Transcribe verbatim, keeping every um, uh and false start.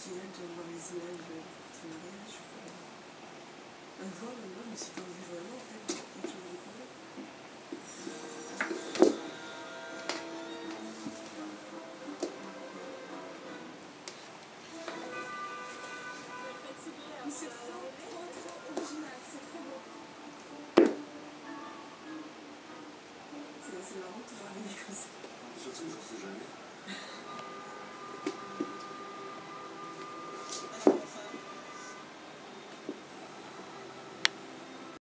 J'ai hâte de voir les images de ce mariage. Un vol maintenant, mais c'est pas vu vraiment en fait. Quelque chose de découvert. Mais c'est trop, trop, trop original, c'est trop beau. C'est marrant de voir les comme ça. Surtout, j'en sais jamais.